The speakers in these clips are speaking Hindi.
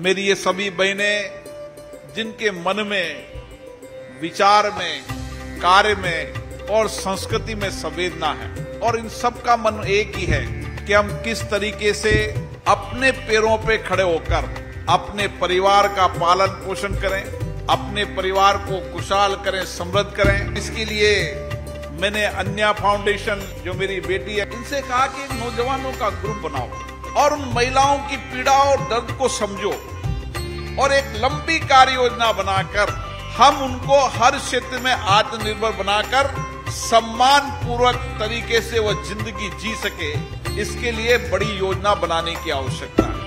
मेरी ये सभी बहनें जिनके मन में, विचार में, कार्य में और संस्कृति में संवेदना है, और इन सब का मन एक ही है कि हम किस तरीके से अपने पैरों पे खड़े होकर अपने परिवार का पालन पोषण करें, अपने परिवार को खुशहाल करें, समृद्ध करें। इसके लिए मैंने अन्या फाउंडेशन, जो मेरी बेटी है, इनसे कहा कि नौजवानों का ग्रुप बनाओ और उन महिलाओं की पीड़ा और दर्द को समझो और एक लंबी कार्य योजना बनाकर हम उनको हर क्षेत्र में आत्मनिर्भर बनाकर सम्मान पूर्वक तरीके से वह जिंदगी जी सके, इसके लिए बड़ी योजना बनाने की आवश्यकता है।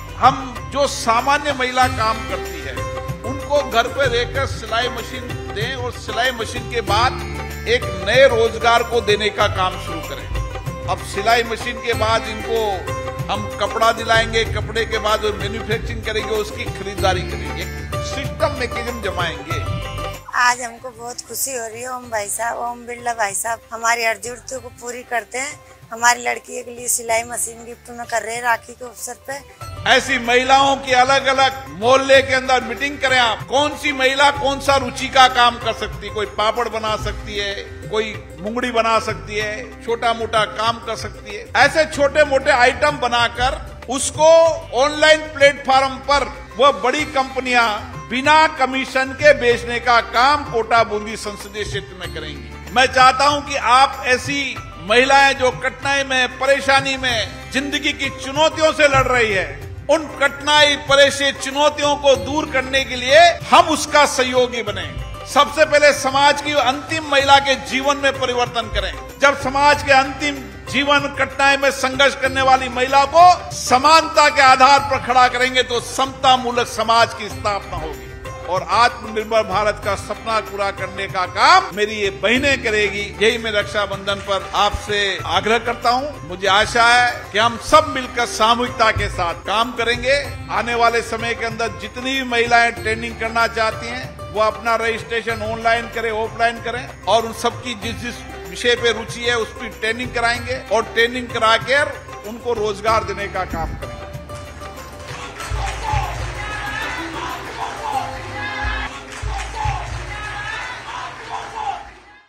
हम जो सामान्य महिला काम करती है उनको घर पर रहकर सिलाई मशीन दें और सिलाई मशीन के बाद एक नए रोजगार को देने का काम शुरू करें। अब सिलाई मशीन के बाद इनको हम कपड़ा दिलाएंगे, कपड़े के बाद वो मैन्युफैक्चरिंग करेंगे, उसकी खरीदारी करेंगे, सिस्टम मैकेनिज्म जमाएंगे। आज हमको बहुत खुशी हो रही है। ओम बिरला भाई साहब हमारी हर जरूरतों को पूरी करते हैं। हमारी लड़की के लिए सिलाई मशीन गिफ्ट में कर रहे हैं राखी के अवसर पे। ऐसी महिलाओं की अलग अलग मोहल्ले के अंदर मीटिंग करें आप। कौन सी महिला कौन सा रुचि का काम कर सकती है, कोई पापड़ बना सकती है, कोई मुंगड़ी बना सकती है, छोटा मोटा काम कर सकती है। ऐसे छोटे मोटे आइटम बनाकर उसको ऑनलाइन प्लेटफॉर्म पर वह बड़ी कंपनियां बिना कमीशन के बेचने का काम कोटा बूंदी संसदीय क्षेत्र में करेंगी। मैं चाहता हूं कि आप ऐसी महिलाएं जो कठिनाई में, परेशानी में, जिंदगी की चुनौतियों से लड़ रही है, उन कठिनाई, परेशानी, चुनौतियों को दूर करने के लिए हम उसका सहयोगी बने। सबसे पहले समाज की अंतिम महिला के जीवन में परिवर्तन करें। जब समाज के अंतिम जीवन कठिनाई में संघर्ष करने वाली महिला को समानता के आधार पर खड़ा करेंगे तो समता मूलक समाज की स्थापना होगी और आत्मनिर्भर भारत का सपना पूरा करने का काम मेरी ये बहनें करेगी। यही मैं रक्षाबंधन पर आपसे आग्रह करता हूँ। मुझे आशा है कि हम सब मिलकर सामूहिकता के साथ काम करेंगे। आने वाले समय के अंदर जितनी भी महिलाएं ट्रेनिंग करना चाहती हैं वो अपना रजिस्ट्रेशन ऑनलाइन करें, ऑफलाइन करें और उन सबकी जिस विषय पे रुचि है उस पर ट्रेनिंग कराएंगे और ट्रेनिंग कराकर उनको रोजगार देने का काम करेंगे।